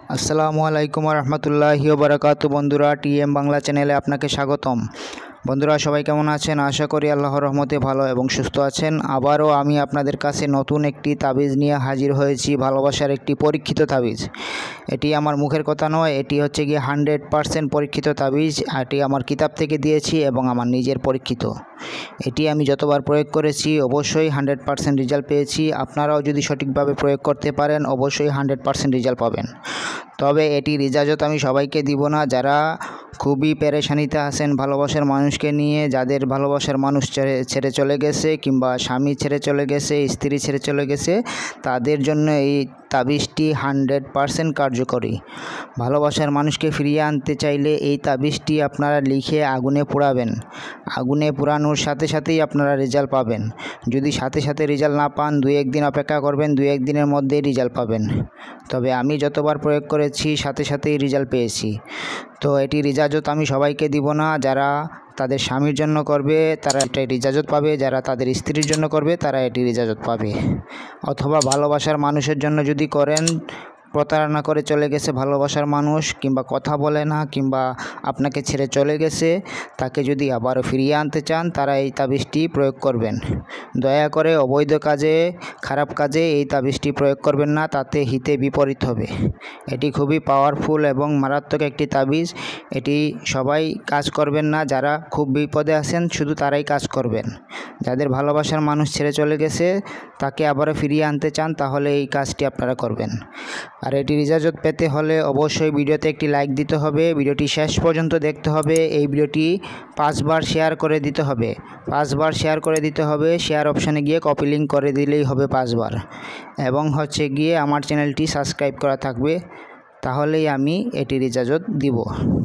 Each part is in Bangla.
আসসালামু আলাইকুম রহমতুল্লাহি ওয়া বারাকাতুহু। বন্ধুরা, টিএম বাংলা চ্যানেলে আপনাকে স্বাগতম। বন্ধুরা, সবাই কেমন আছেন? আশা করি আল্লাহর রহমতে ভালো এবং সুস্থ আছেন। আবারও আমি আপনাদের কাছে নতুন একটি তাবিজ নিয়ে হাজির হয়েছি, ভালোবাসার একটি পরীক্ষিত তাবিজ। এটি আমার মুখের কথা নয়, এটি হচ্ছে গিয়ে 100% পরীক্ষিত তাবিজ। এটি আমার কিতাব থেকে দিয়েছি এবং আমার নিজের পরীক্ষিত। এটি আমি যতবার প্রয়োগ করেছি অবশ্যই 100% রেজাল্ট পেয়েছি। আপনারাও যদি সঠিকভাবে প্রয়োগ করতে পারেন অবশ্যই 100% রেজাল্ট পাবেন। তবে এটির ইজাজত আমি সবাইকে দিব না। যারা খুবই পেরেশানিতে আছেন ভালোবাসার মানুষকে নিয়ে, যাদের ভালোবাসার মানুষ ছেড়ে চলে গেছে কিংবা স্বামী ছেড়ে চলে গেছে, স্ত্রী ছেড়ে চলে গেছে, তাদের জন্য এই তাবিজটি 100% কার্যকরী। ভালোবাসার মানুষকে ফিরিয়ে আনতে চাইলে এই তাবিজটি আপনারা লিখে আগুনে পোড়াবেন। আগুনে পোড়ানোর সাথে সাথেই আপনারা রেজাল্ট পাবেন। যদি সাথে সাথে রেজাল্ট না পান, 2-1 দিন অপেক্ষা করবেন, 2-1 দিনের মধ্যেই রেজাল্ট পাবেন। তবে আমি যতবার প্রয়োগ করেছি সাথে সাথেই রেজাল্ট পেয়েছি। তো এটির ইজাজত আমি সবাইকে দিব না। যারা তাদের স্বামীর জন্য করবে তারা এটির ইজাজত পাবে, যারা তাদের স্ত্রীর জন্য করবে তারা এটির ইজাজত পাবে। অথবা ভালোবাসার মানুষের জন্য যদি করেন, প্রতারণা করে চলে গেছে ভালোবাসার মানুষ, কিংবা কথা বলে না, কিংবা আপনাকে ছেড়ে চলে গেছে, তাকে যদি আবারও ফিরিয়ে আনতে চান তারা এই তাবিজটি প্রয়োগ করবেন। দয়া করে অবৈধ কাজে, খারাপ কাজে এই তাবিজটি প্রয়োগ করবেন না, তাতে হিতে বিপরীত হবে। এটি খুবই পাওয়ারফুল এবং মারাত্মক একটি তাবিজ। এটি সবাই কাজ করবেন না। যারা খুব বিপদে আছেন শুধু তারাই কাজ করবেন। যাদের ভালোবাসার মানুষ ছেড়ে চলে গেছে তাকে আবারও ফিরিয়ে আনতে চান তাহলে এই কাজটি আপনারা করবেন। আর এটির ইজাজত পেতে হলে অবশ্যই ভিডিওতে একটি লাইক দিতে হবে, ভিডিওটি শেষ পর্যন্ত দেখতে হবে, এই ভিডিওটি 5 বার শেয়ার করে দিতে হবে। 5 বার শেয়ার করে দিতে হবে। শেয়ার অপশানে গিয়ে কপি লিঙ্ক করে দিলেই হবে 5 বার। এবং হচ্ছে গিয়ে আমার চ্যানেলটি সাবস্ক্রাইব করা থাকবে, তাহলেই আমি এটির ইজাজত দিব।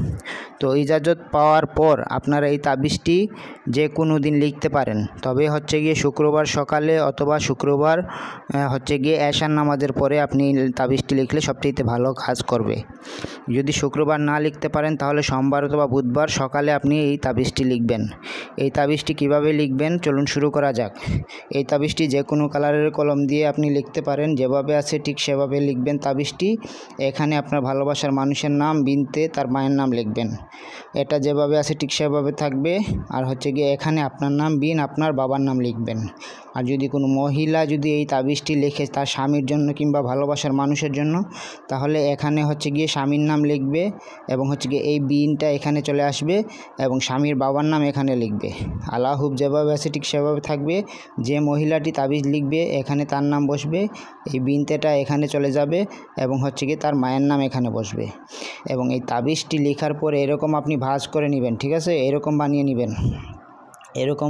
তো ইজাজত পাওয়ার পর আপনারা এই তাবিজটি যে কোনো দিন লিখতে পারেন। তবে হচ্ছে গিয়ে শুক্রবার সকালে অথবা শুক্রবার হচ্ছে গিয়ে এশার নামাজের পরে আপনি তাবিজটি লিখলে সবচেয়ে ভালো কাজ করবে। যদি শুক্রবার না লিখতে পারেন তাহলে সোমবার অথবা বুধবার সকালে আপনি এই তাবিজটি লিখবেন। এই তাবিজটি কিভাবে লিখবেন চলুন শুরু করা যাক। এই তাবিজটি যে কোনো কালারের কলম দিয়ে আপনি লিখতে পারেন, যেভাবে আছে ঠিক সেভাবে লিখবেন তাবিজটি। এখানে আপনার ভালোবাসার মানুষের নাম বিনতে তার মায়ের নাম লিখবেন। এটা যেভাবে আছে ঠিক সেভাবে থাকবে। আর হচ্ছে গিয়ে এখানে আপনার নাম বিন আপনার বাবার নাম লিখবেন। আর যদি কোনো মহিলা যদি এই তাবিজটি লেখে তার স্বামীর জন্য কিংবা ভালোবাসার মানুষের জন্য, তাহলে এখানে হচ্ছে গিয়ে স্বামীর নাম লিখবে এবং হচ্ছে গিয়ে এই বিনটা এখানে চলে আসবে এবং স্বামীর বাবার নাম এখানে লিখবে। আল্লাহুব যেভাবে আছে ঠিক সেভাবে থাকবে। যে মহিলাটি তাবিজ লিখবে এখানে তার নাম বসবে, এই বিনতেটা এখানে চলে যাবে এবং হচ্ছে গিয়ে তার মায়ের নাম এখানে বসবে। এবং এই তাবিজটি লেখার পরে এরকম আপনি ভাঁজ করে নেবেন, ঠিক আছে? এরকম বানিয়ে নেবেন। এরকম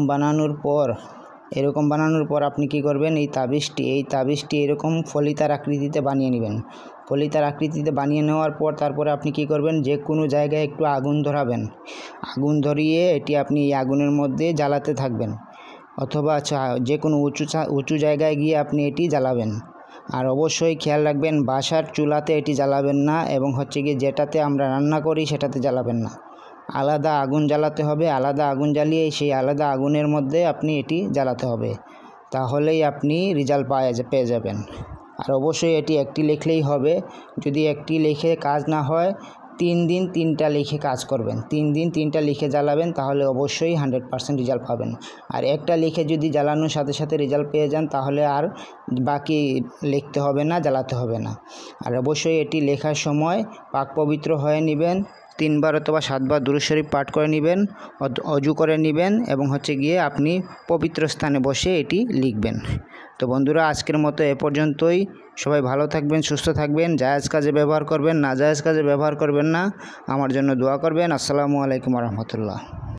বানানোর পর আপনি কি করবেন, এই তাবিজটি এরকম ফলিতার আকৃতিতে বানিয়ে নেবেন। ফলিতার আকৃতিতে বানিয়ে নেওয়ার পর তারপরে আপনি কি করবেন, যে কোনো জায়গায় একটু আগুন ধরাবেন। আগুন ধরিয়ে এটি আপনি এই আগুনের মধ্যে জ্বালাতে থাকবেন, অথবা যে কোনো উঁচু জায়গায় গিয়ে আপনি এটি জ্বালাবেন। আর অবশ্যই খেয়াল রাখবেন বাসার চুলাতে এটি জ্বালাবেন না এবং হচ্ছে গিয়ে যেটাতে আমরা রান্না করি সেটাতে জ্বালাবেন না। আলাদা আগুন জ্বালাতে হবে। আলাদা আগুন জ্বালিয়ে সেই আলাদা আগুনের মধ্যে আপনি এটি জ্বালাতে হবে, তাহলেই আপনি রেজাল্ট পেয়ে যাবেন। আর অবশ্যই এটি একটি লিখলেই হবে। যদি একটি লিখে কাজ না হয় 3 দিন 3টা লিখে কাজ করবেন। 3 দিন 3টা লিখে জ্বালাবেন, তাহলে অবশ্যই 100% রেজাল্ট পাবেন। আর একটা লিখে যদি জ্বালানোর সাথে সাথে রেজাল্ট পেয়ে যান তাহলে আর বাকি লিখতে হবে না, জ্বালাতে হবে না। আর অবশ্যই এটি লেখার সময় পাক পবিত্র হয়ে নেবেন। 3 বার অথবা 7 বার দুরূদ শরীফ পাঠ করে নেবেন, অজু করে নেবেন এবং হচ্ছে গিয়ে আপনি পবিত্র স্থানে বসে এটি লিখবেন। তো বন্ধুরা, আজকের মতো এ পর্যন্তই। সবাই ভালো থাকবেন, সুস্থ থাকবেন। জায়েজ কাজে ব্যবহার করবেন, নাজায়েজ কাজে ব্যবহার করবেন না। আমার জন্য দোয়া করবেন। আসসালামু আলাইকুম রহমতুল্লাহ।